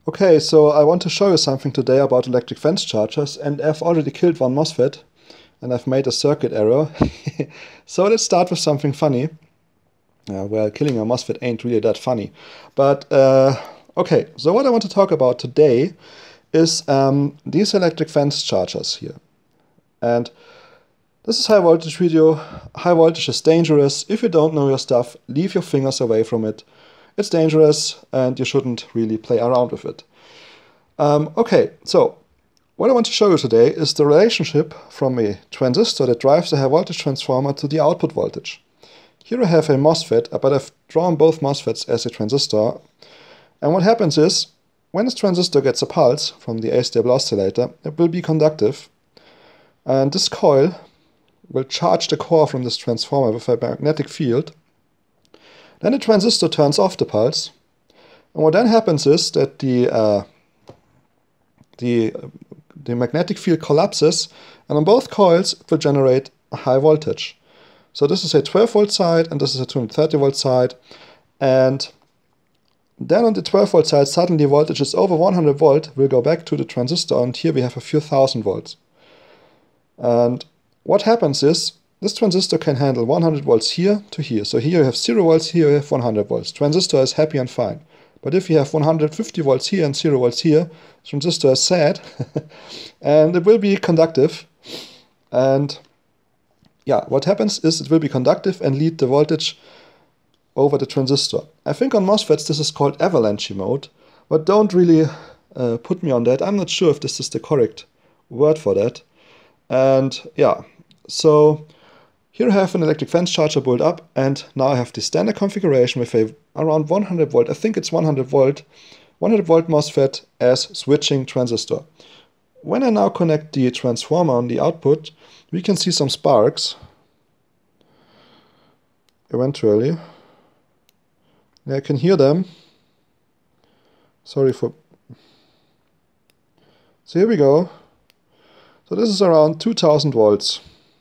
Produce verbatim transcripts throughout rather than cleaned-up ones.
Okay, so I want to show you something today about electric fence chargers, and I've already killed one MOSFET and I've made a circuit error. So let's start with something funny. Uh, well, killing a MOSFET ain't really that funny. But uh, okay, so what I want to talk about today is um, these electric fence chargers here. And this is high voltage video. High voltage is dangerous. If you don't know your stuff, leave your fingers away from it. It's dangerous and you shouldn't really play around with it. Um, okay, so what I want to show you today is the relationship from a transistor that drives a high voltage transformer to the output voltage. Here I have a MOSFET, but I've drawn both MOSFETs as a transistor. And what happens is, when this transistor gets a pulse from the astable oscillator, it will be conductive. And this coil will charge the core from this transformer with a magnetic field. Then the transistor turns off the pulse, and what then happens is that the uh, the the magnetic field collapses, and on both coils it will generate a high voltage. So this is a twelve volt side, and this is a two hundred thirty volt side, and then on the twelve volt side suddenly voltage is over one hundred volt. We'll go back to the transistor, and here we have a few thousand volts. And what happens is, this transistor can handle one hundred volts here to here. So here you have zero volts, here you have one hundred volts. Transistor is happy and fine. But if you have one hundred fifty volts here and zero volts here, transistor is sad. And it will be conductive. And yeah, what happens is it will be conductive and lead the voltage over the transistor. I think on MOSFETs this is called avalanche mode. But don't really uh, put me on that. I'm not sure if this is the correct word for that. And yeah, so here I have an electric fence charger built up, and now I have the standard configuration with a around one hundred volt, I think it's one hundred volt, one hundred volt MOSFET as switching transistor. When I now connect the transformer on the output, we can see some sparks. Eventually. I can hear them. Sorry for... So here we go. So this is around two thousand volts.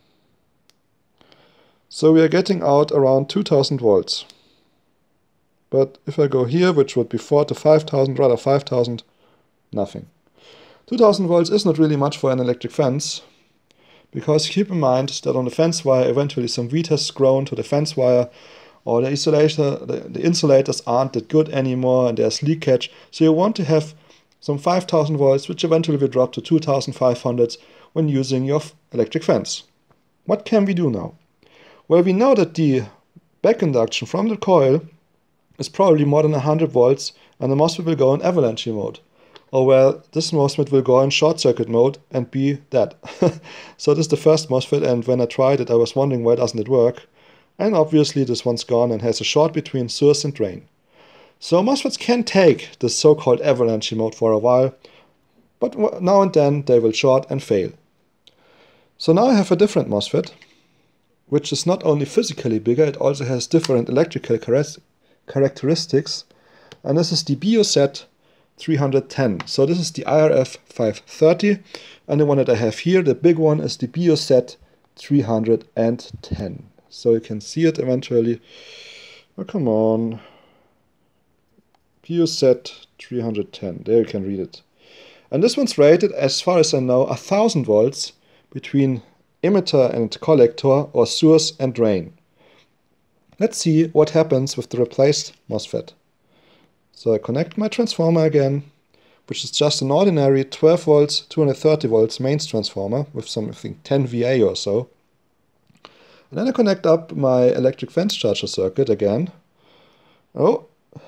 So we are getting out around two thousand volts. But if I go here, which would be four to five thousand, rather five thousand, nothing. two thousand volts is not really much for an electric fence, because keep in mind that on the fence wire eventually some wheat has grown to the fence wire, or the insulator, the, the insulators aren't that good anymore and there's leakage. So you want to have some five thousand volts, which eventually will drop to two thousand five hundred when using your electric fence. What can we do now? Well, we know that the back induction from the coil is probably more than one hundred volts, and the MOSFET will go in avalanche mode. Or well, this MOSFET will go in short circuit mode and be dead. So this is the first MOSFET, and when I tried it I was wondering why doesn't it work. And obviously this one's gone and has a short between source and drain. So MOSFETs can take this so-called avalanche mode for a while, but now and then they will short and fail. So now I have a different MOSFET, which is not only physically bigger, it also has different electrical characteristics. And this is the BioSet three hundred ten. So this is the I R F five thirty, and the one that I have here, the big one, is the BioSet three hundred ten. So you can see it eventually. Oh, come on. BioSet three hundred ten, there you can read it. And this one's rated, as far as I know, one thousand volts between emitter and collector, or source and drain. Let's see what happens with the replaced MOSFET. So I connect my transformer again, which is just an ordinary twelve volts, two hundred thirty volts mains transformer with some, I think, ten V A or so. And then I connect up my electric fence charger circuit again. Oh,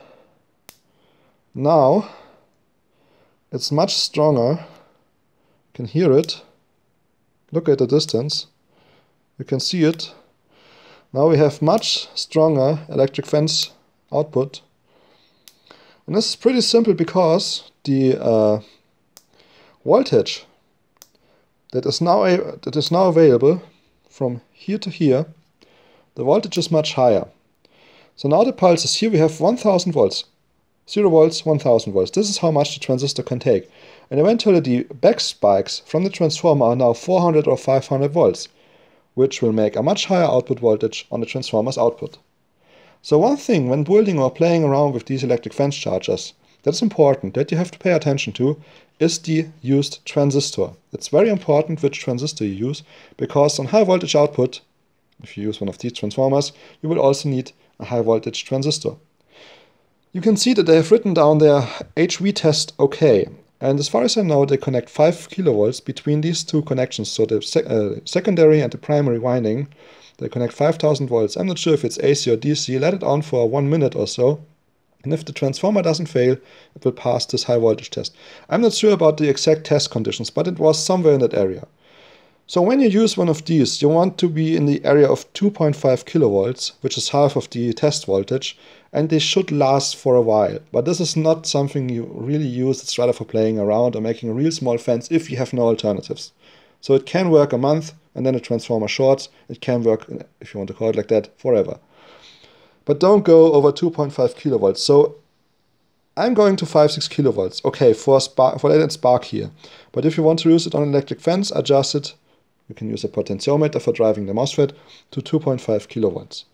now it's much stronger. You can hear it. Look at the distance. You can see it. Now we have much stronger electric fence output. And this is pretty simple because the uh, voltage that is now a, that is now available from here to here, the voltage is much higher. So now the pulses here we have one thousand volts. zero volts, one thousand volts. This is how much the transistor can take. And eventually the back spikes from the transformer are now four hundred or five hundred volts, which will make a much higher output voltage on the transformer's output. So one thing when building or playing around with these electric fence chargers that's important, that you have to pay attention to, is the used transistor. It's very important which transistor you use, because on high voltage output, if you use one of these transformers, you will also need a high voltage transistor. You can see that they have written down their H V test OK. And as far as I know, they connect five kilovolts between these two connections, so the sec uh, secondary and the primary winding. They connect five thousand volts. I'm not sure if it's A C or D C. Let it on for one minute or so. And if the transformer doesn't fail, it will pass this high voltage test. I'm not sure about the exact test conditions, but it was somewhere in that area. So when you use one of these, you want to be in the area of two point five kilovolts, which is half of the test voltage, and they should last for a while. But this is not something you really use. It's rather for playing around or making a real small fence if you have no alternatives. So it can work a month, and then the transformer shorts. It can work, if you want to call it like that, forever. But don't go over two point five kilovolts. So I'm going to five, six kilovolts. Okay, for spark, for let it spark here. But if you want to use it on an electric fence, adjust it. You can use a potentiometer for driving the MOSFET to two point five kilovolts.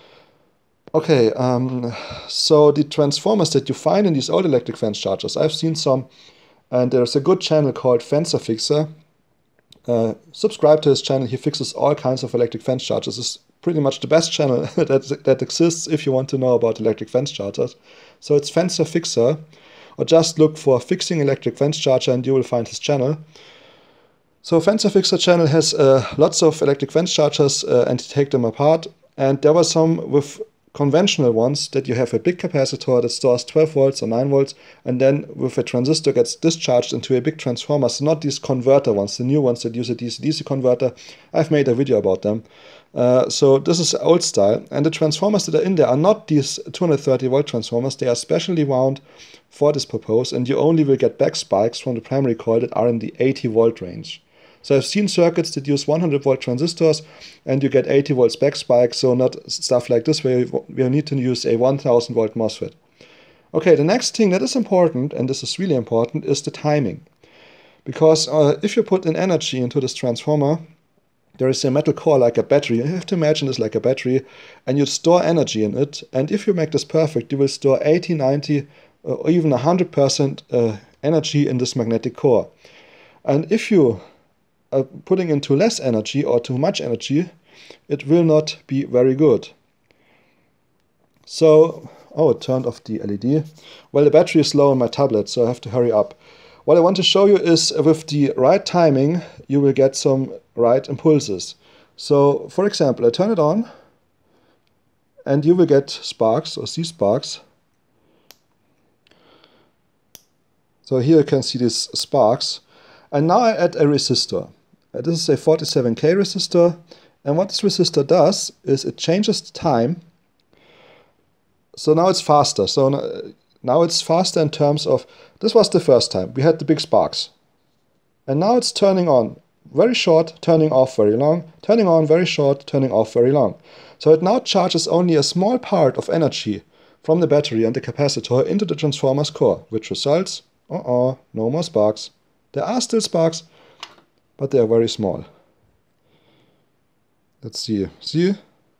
Okay, um, so the transformers that you find in these old electric fence chargers, I've seen some, and there's a good channel called Fencer Fixer. Uh, subscribe to his channel. He fixes all kinds of electric fence chargers. It's pretty much the best channel that, that exists if you want to know about electric fence chargers. So it's Fencer Fixer, or just look for Fixing Electric Fence Charger and you will find his channel. So Fencer Fixer channel has uh, lots of electric fence chargers uh, and take them apart. And there were some with conventional ones that you have a big capacitor that stores twelve volts or nine volts, and then with a transistor gets discharged into a big transformer. So not these converter ones, the new ones that use a D C D C converter. I've made a video about them. Uh, so this is old style, and the transformers that are in there are not these two hundred thirty volt transformers. They are specially wound for this purpose, and you only will get back spikes from the primary coil that are in the eighty volt range. So I've seen circuits that use one hundred volt transistors and you get eighty volts back spike, so not stuff like this where you, where you need to use a one thousand volt MOSFET. Okay, the next thing that is important, and this is really important, is the timing. Because uh, if you put in energy into this transformer, there is a metal core like a battery. You have to imagine this like a battery, and you store energy in it. And if you make this perfect, you will store eighty, ninety, uh, or even one hundred percent uh, energy in this magnetic core. And if you Uh, putting in too less energy or too much energy, it will not be very good. So, oh, it turned off the L E D. Well, the battery is low on my tablet, so I have to hurry up. What I want to show you is uh, with the right timing, you will get some right impulses. So, for example, I turn it on, and you will get sparks, or see sparks. So here you can see these sparks. And now I add a resistor. Uh, this is a forty-seven K resistor, and what this resistor does is it changes the time. So now it's faster. So now it's faster in terms of, this was the first time, we had the big sparks. And now it's turning on very short, turning off very long, turning on very short, turning off very long. So it now charges only a small part of energy from the battery and the capacitor into the transformer's core, which results, uh-uh, no more sparks. There are still sparks, but they are very small. Let's see. See?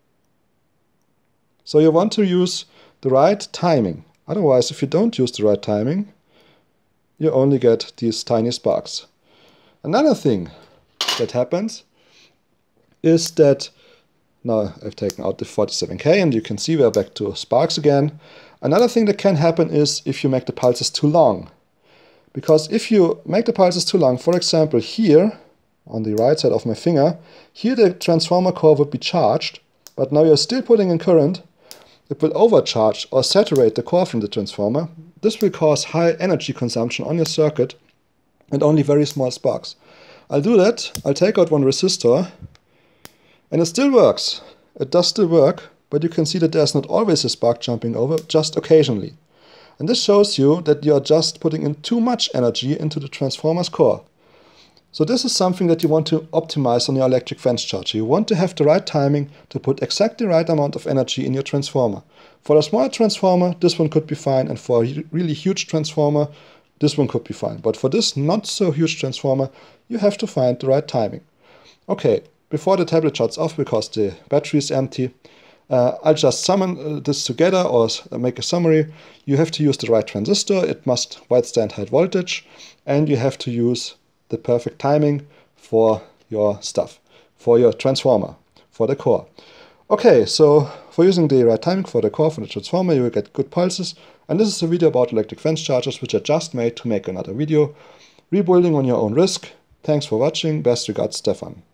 So you want to use the right timing. Otherwise, if you don't use the right timing, you only get these tiny sparks. Another thing that happens is that, now I've taken out the forty-seven K and you can see we're back to sparks again. Another thing that can happen is if you make the pulses too long. Because if you make the pulses too long, for example here, on the right side of my finger, here the transformer core would be charged, but now you're still putting in current, it will overcharge or saturate the core from the transformer. This will cause high energy consumption on your circuit and only very small sparks. I'll do that, I'll take out one resistor, and it still works. It does still work, but you can see that there's not always a spark jumping over, just occasionally. And this shows you that you are just putting in too much energy into the transformer's core. So this is something that you want to optimize on your electric fence charger. You want to have the right timing to put exactly the right amount of energy in your transformer. For a small transformer, this one could be fine, and for a really huge transformer, this one could be fine. But for this not so huge transformer, you have to find the right timing. Okay, before the tablet shuts off because the battery is empty, Uh, I'll just summon uh, this together or uh, make a summary. You have to use the right transistor, it must withstand high voltage, and you have to use the perfect timing for your stuff, for your transformer, for the core. Okay, so for using the right timing for the core, for the transformer, you will get good pulses. And this is a video about electric fence chargers, which I just made to make another video. Rebuilding on your own risk. Thanks for watching. Best regards, Stefan.